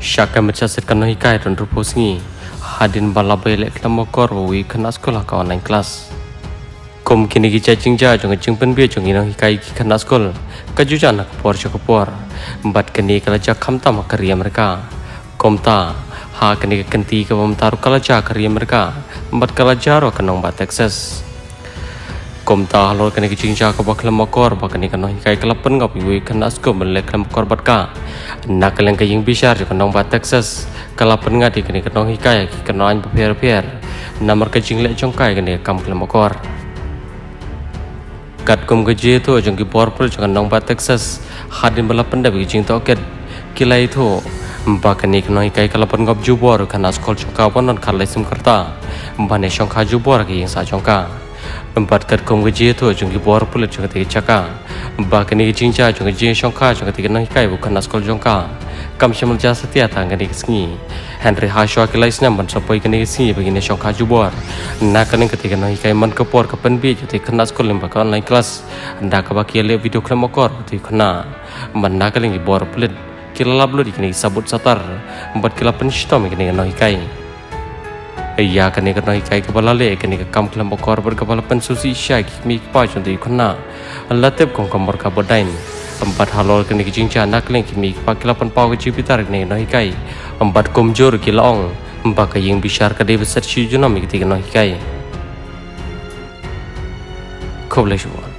Syaka mencatat kan hikai dan ruposingi hadin balabai lek lamokor wi kena sekolah ka online kelas. Kom kini ki cacing ja jong jing pen bia jong ino hikai ki kena sekolah kajuja nak por cokopor empat kini kalaja kamta makaria mereka komta ha kini kenti ke taruh kalaja karia mereka empat kalaja ro kenong bat Texas komta halo kini kicingja ke bakal makor bakani kano hikai kelapen ngap yui kena sekolah melek makor batka nak kaleng kaying bisar kenong bat Texas kelapen ngadi kini kenong hikai ki kenong berpier namar kecing lek jongkai kini kam kemakor kat kum gaji itu jongki porpul jangan nong bat Texas hadin balapan dah bicing toket kilai itu bakani kenong hikai kelapen ngap jubor kana skol jongka ponon kalaisim kerta mbane jongka jubor ki yang sa jongka empat kat kum gaji itu jongki porpul jongka tiga caka bakani kicingja jongka jing jongka jongka tiga nong hikai bukan skol jongka kam syamul jasa tiata ngani kesengi Henry Hashwa kilaisnya mensopoi kani kesengi begini jongka jubor nak kani ketika nong hikai man kepor kapan bi jadi kena skol lembaga online kelas anda kabaki le video klemokor tu kena mana kali ngi bor pelit kila lablo di kini sabut satar empat kila penishtom kini nong hikai iya kani nong hikai kepala le kani kam klemokor berkepala pensusi syai kimi pa contoh kena latep kong kamor kabodain empat halol kini kicingja nak leng kimi pakilapan pau ke Jupiter kini nong hikai empat komjor kilaong empat kaying bisar kade besar syujunom ketika nong hikai Kau boleh